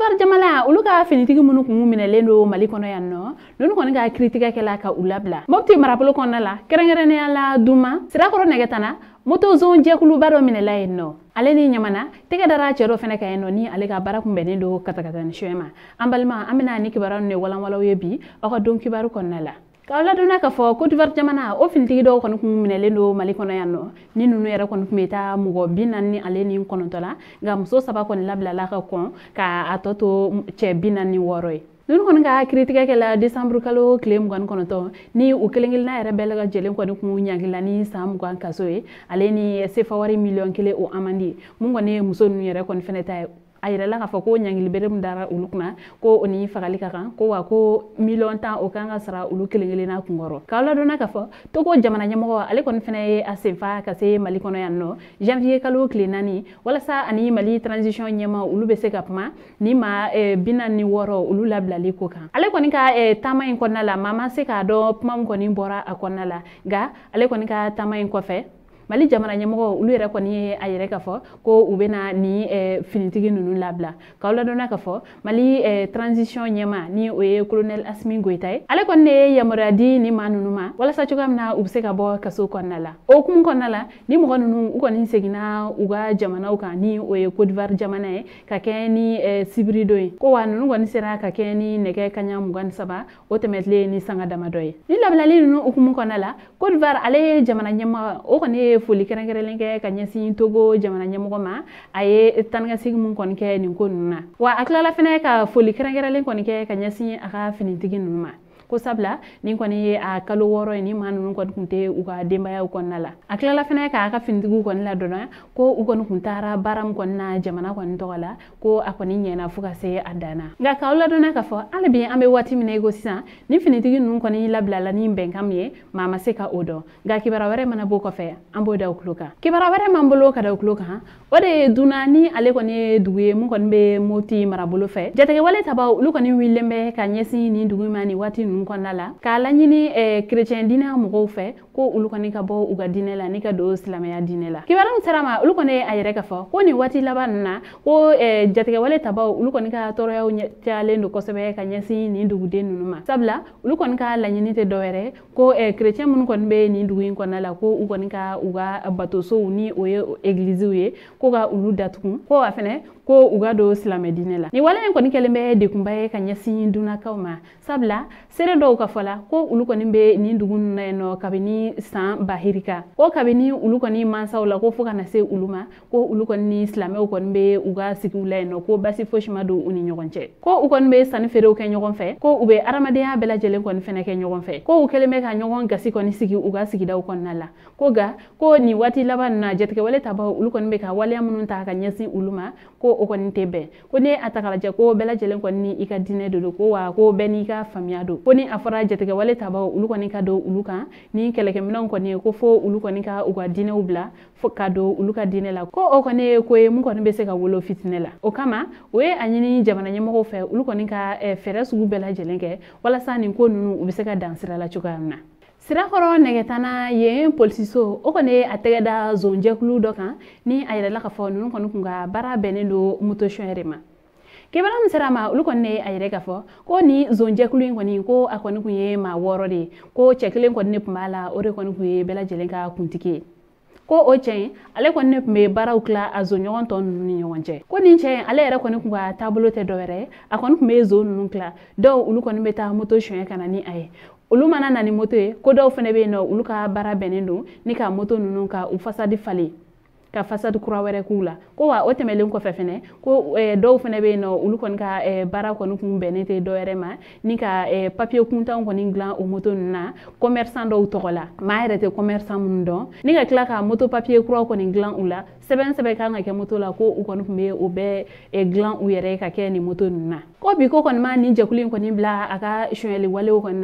d'Ivoire jamana ulu ka finitigi munu kun minelen do Mali kono yanno nunu koni ka critique kala ka ulabla mopti marapolo kono la kerengere ala duma sira koro negetana moto zone jekulu baro minela yenno ale ni nyamana tege dara cero fene ka yenno ni ale ka bara kumbeni do katakata ni shema ambalma amina ni kibara ne wala wala yebi aka don kibaru kono la kawla dona ka fo Côte d'Ivoire jamana o finitigi do kono kun minelen do Mali kono yanno ni nunu yera kono meta mugo binan ni ale ni kono tola ga muso saba kono labla la ka kon ka atoto che binan ni woroy nunu kono ka critique ke la décembre kalo claim gon kono to ni u kelengil na era belaga jelen kono ku nyangila ni sam gon kasoe ale ni sefa wari million kele o amandi mun gone muso nu yera kono feneta ayira la ka fa ko nyangil berem dara ulukna ko oni fagali kan ko wa ko million tan o kanga sara ulu kelengile na kungoro kala dona ka fa to ko jamana nyamo ale kon fene asefa ka se Mali kono yanno janvier kalo klenani wala sa ani Mali transition nyama ulu be se kapma ni ma binan ni woro ulu labla li ko kan ale kon ka tama en konna la mama se ka do pam ko ni bora akonna la ga ale kon ka tama en ko fe Mali jamana nyamo ulu yera koni ayere ka fo ko ubena ni finitigi nunu labla kawla dona ka fo Mali transition nyama ni oye colonel Asmi Goïta ale konne yamoradi ni manunuma wala sa chugamna ubse ka bo kaso konnala o kum konnala ni mo nunu u koni segina uga jamana uka ni oye Côte d'Ivoire jamana ka keni sibrido ko wanu ngoni sera ka keni neke kanya mugan saba o temetle ni sanga damadoy ni labla li nunu ukum konnala Côte d'Ivoire ale jamana nyama o koni foli kerengerelenke ka nyasi Togo jamana nyamo ma aye tanga sigmun kon ke ni konuna wa aklala fene ka foli kerengerelen kon ke ka nyasi aka finitigi numa ko sabla ni koni a kalo woro ni manu ko kunte uga demba ya ko nala aklala fene ka aka findigu kon la dona ko ugon kuntara baram kon na jamana kon togala ko akoni nyena fuka se adana ga kawla dona ka fo albi ambe wati mine go sisa ni finitigi nun koni labla la ni benkam ye mama se ka odo ga kibara ware mana boko fe ambo da ukluka kibara ware mambolo ka da ukluka ha ode dunani ale koni duwe mun kon be moti marabolo fe jatege wale taba ulu koni wilembe ka nyesi ni dugu mani wati konala kala nyini chrétien dina mo fe ko ulu koni ka bo uga dinela ni ka do islamaya dinela kibaram sarama ulu koni ayere ka fo ko ni wati labanna ko jatege wale taba ulu koni ka toro yaw tiale ndo ko sebe ka nyasi ni ndugu de nunuma sabla ulu koni ka la nyini te doere ko chrétien mun kon be ni ndugu konala ko u koni ka uga bato so ni oye église uye ko ga ulu datu ko afene ko uga do islamaya dinela ni wale koni kelembe de kumbaye ka nyasi duna kawma sabla sere do ka fola ko ulu koni be ni ndugu no kabini san bahirika ko kabini ulu koni mansa wala ko fuka na se uluma ko ulu koni islamé koni be uga sikula no ko basi foshima do uni nyogonche ko u koni be san fere ke nyogon fe ko ube aramadeya bela jelen koni fene ke nyogon fe ko u keleme ka nyogon gasi koni sigi uga sigida koni nala ko ga ko ni wati laban na jetke wale taba ulu koni be ka wale amunun ta ka nyasi uluma ko o koni tebe ko ne atakala je ko bela jelen koni ika dine do ko wa ko beni ka famia do ko ni afara jetke wale taba ulu koni ka do uluka ni keleke minon ko ne ko fo ulu koni ka uga dine ubla fo ka do uluka dine la ko o koni ko e mun koni be se ka wolo fitnela o kama we anyini jamana nyamo fe ulu koni ka fere sugu bela jelenke wala sani ko nunu ube se ka dansira la chukamna sira khoro negetana ye polisiso o kone ategeda zonje klu dokan ni ayela la ka fo nunu koni kunga bara benelo muto shwerema kebara mserama ulu konne ayere ka fo ko ni zonje klu ngoni ko akoni kunye ma woro de ko chekle ngoni pmala ore koni kunye bela jelenka kuntike ko o chen ale konne me bara ukla azonyon ton ni nyonje ko ni chen ale era koni kunga tableau te doere akoni me zone nunkla do ulu koni beta moto shwen kana ni ay ulu mana nani moto ko do fene be no ulu ka bara benendo ni ka moto nunu ka ufasadi fali ka fasad kura were kula ko wa o temelen ko fefene ko do fene be no ulu kon ka bara ko nukun benete do ma ni ka papier kunta ko ni glan o moto na commerçant do tokola ma rete commerçant mun do ni ka kla ka moto papier kura ko ni glan ula seben ka nga ke moto la ko u ko nukun o be glan u yere ka ke ni moto na ko bi ko kon ma ni jakulin ko ni bla aka shweli wale ko na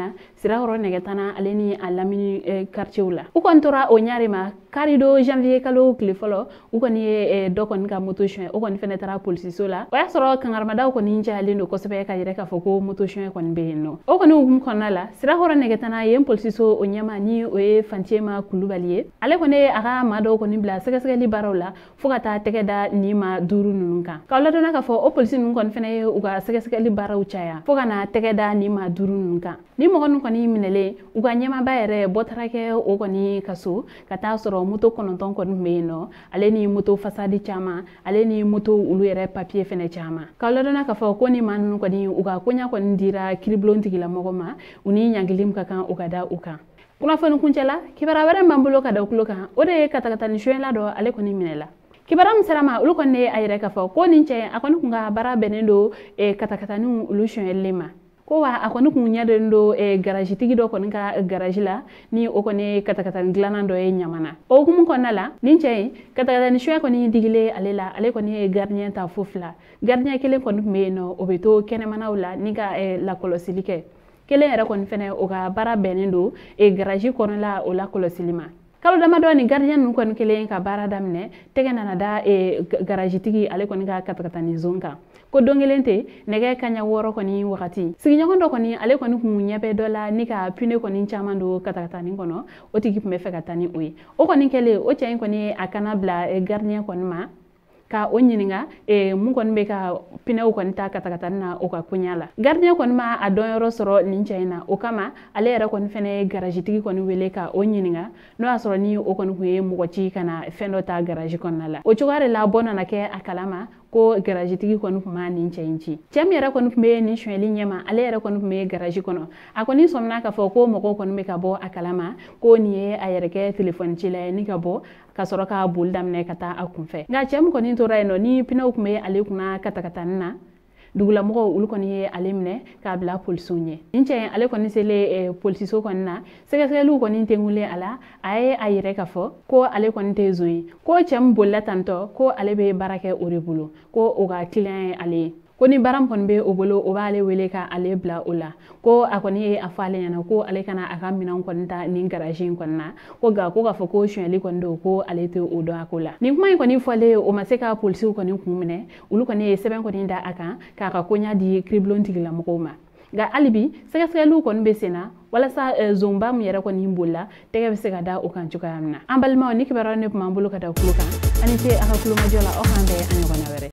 sira horo negetana aleni alamini quartier la u kon tora o ñaari ma kari do janvier kalo kile folo u kon ye do kon ka moto chien u kon fene tara police so la o ya soro kangarma daw kon ninja lindo ko sebe ka yire ka foko moto chien kon be no o kon um kon la sira horo negetana ye police so o nyama ni o e fantiema kulubaliye ale kon e aga ma do kon bla sega sega li barola fukata tege da ni ma duru nunka kawla do na ka fo o police nun kon fene u ga sega sega li baraw chaya fukana tege da ni ma duru nunka ni mo kon kon minele u ga nyama bayere botarake o kon ni kaso kata soro moto kononton kon meno ale ni moto fasadi chama ale ni moto ulu yere papier fene chama kawla do na ka fo ko ni man ko ni u ga konya kon dira kriblon tigila mogoma uni nyangilim kakan u ga da uka kuna fonu kuncela kibara wara mambulo ka da kuloka o de kata ni shoyla do ale ko ni minela kibara mserama ulu kon ne ayre ka fo ko ni nche akon kunga bara benendo kata ni ulu shoyelema ko wa akon ku nyade ndo garage tigi do kon ka garage la ni o kone kata glanando e nyamana o kum kon nala ni nche kata ni shoy ko ni digile alela ale ko ni gardien ta fofla gardien kele kon meno o beto kene manawla ni ga la kolosilike kele era kon fene o ga bara benendo garage kon la o la kolosilima kalo dama do ni gardien nun kon kele ka bara damne tegena na da garage tigi ale kon ga kata ni zonka ko dongelente nege kanya woro ko ni wakati sigi nyakondo ko ni ale ko ni kunyabe dola ni ka pune ko ni chamando kata ni kono o tigi me fe kata ni oyi o ko ni kele o chen ko ni akana bla gardien kon ma ka o nyininga mu kon be ka pine o kon ta kata na o ka kunyala gardien kon ma a don yoro soro ni china o kama ale era kon fene garage tigi kon wele ka o nyininga no asoro ni o kon huye mu ko ci kana fendo ta garage kon nala o chugare la bona na ke akalama ko garage tigi kon kuma ni nchenchi chem yara kon me ni shweli nyema ale yara kon me garage kono akoni somna ka fo ko mo ko kon me ka bo akalama ko ni ayere ke telephone chile ni ka bo ka soro ka buldam ne kata akunfe nga chem kon ni to rayno ni pina ukume ale kuna kata na dugula mo ul kon ye alimne ka bla polsunye inche ale kon sele polsiso kon na sega sega lu kon tengule ala ay ayire ka fo ko ale kon te zui ko chem bolla tanto ko ale be barake oribulu ko o ga client ale ko ni baram kon be obolo o bale wele ka ale bla ola ko akoni afale yana ko ale kana aka minan kon ta ni garage kon na ko ga fo ko shweli kon do ko ale te o do akola ni kuma ko ni fole o maseka polisi ko ni kumene ulu ko ni seben ko ni da aka ka konya di kriblon tigila mokoma ga alibi sega sega lu kon be sena wala sa zomba mu yara ko ni mbola tege be sega da o kan cuka amna ambal ma ni kibara ne mambulo ka da kuluka ani te aka kuluma jola o hande ani ko na were